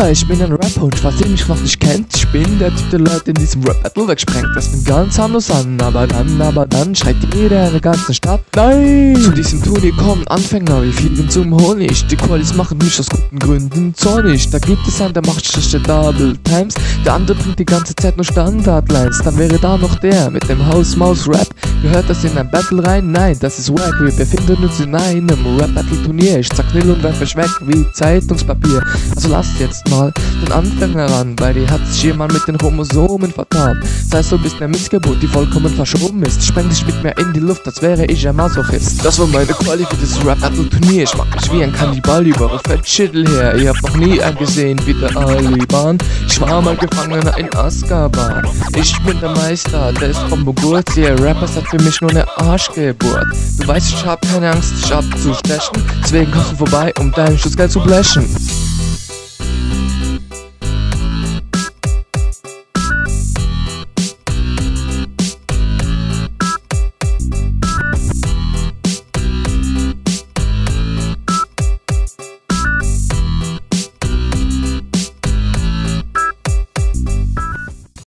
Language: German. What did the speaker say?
Haha, ich bin ein Rapper und falls ihr mich noch nicht kennt, ich bin der Typ, der Leute in diesem Rap-Battle wegsprengt. Das fängt ganz harmlos an, aber dann schreit jeder in der ganzen Stadt nein! Zu diesem Turnier kommen Anfänger, wir fliegen zum Honig. Die Qualis machen mich aus guten Gründen zornig. Da gibt es einen, der macht schlechte Double Times, der andere bringt die ganze Zeit nur Standardlines. Dann wäre da noch der mit dem Haus-Maus-Rap. Gehört das in ein Battle rein? Nein, das ist wack, wir befinden uns in einem Rap-Battle-Turnier. Ich zerknill und werf euch weg wie Zeitungspapier. Also lasst jetzt mal den Anfänger ran, weil dir hat sich jemand mit den Chromosomen vertan. Sei so, bist eine Missgeburt, die vollkommen verschoben ist. Spreng dich mit mir in die Luft, als wäre ich ein Masochist. Das war meine Quali für das Rap-Battle-Turnier. Ich mach mich wie ein Kannibal über eure Fettschädel her. Ihr habt noch nie einen gesehen wie der Aliban. Ich war mal Gefangener in Azkaban. Ich bin der Meister, der ist vom Burgurt. Ihr Rappers hat für mich nur eine Arschgeburt. Du weißt, ich hab keine Angst, dich abzustechen. Deswegen kommst du vorbei, um dein Schutzgeld zu blechen.